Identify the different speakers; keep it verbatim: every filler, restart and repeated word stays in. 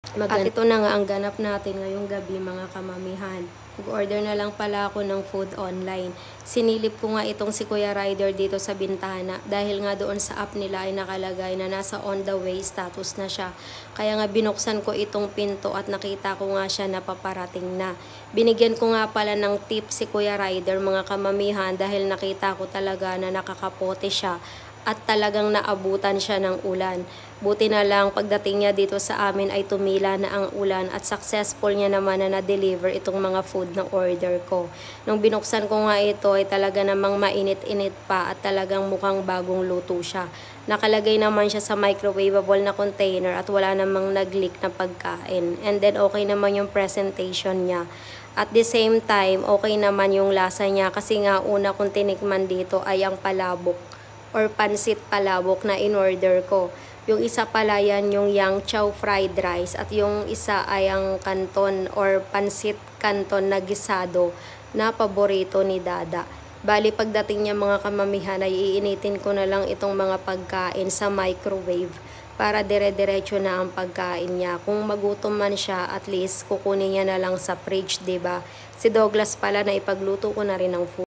Speaker 1: At ito na nga ang ganap natin ngayong gabi mga kamamihan. Nag-order na lang pala ako ng food online. Sinilip ko nga itong si Kuya Rider dito sa bintana dahil nga doon sa app nila ay nakalagay na nasa on the way status na siya. Kaya nga binuksan ko itong pinto at nakita ko nga siya na paparating na. Binigyan ko nga pala ng tip si Kuya Rider mga kamamihan dahil nakita ko talaga na nakakapote siya at talagang naabutan siya ng ulan. Buti na lang pagdating niya dito sa amin ay tumila na ang ulan at successful niya naman na na-deliver itong mga food na order ko. Nung binuksan ko nga ito ay talaga namang mainit-init pa at talagang mukhang bagong luto siya. Nakalagay naman siya sa microwavable na container at wala namang nag-leak na pagkain. And then okay naman yung presentation niya. At the same time, okay naman yung lasa niya kasi nga una kong tinikman dito ay ang palabok or pansit palabok na in-order ko. Yung isa pala yan yung yang chow fried rice at yung isa ay ang canton or pansit canton na gisado na paborito ni Dada. Bali pagdating niya mga kamamihan ay iinitin ko na lang itong mga pagkain sa microwave para dire-diretso na ang pagkain niya. Kung magutom man siya, at least kukunin niya na lang sa fridge, 'di ba? Si Douglas pala na ipagluto ko na rin ng food.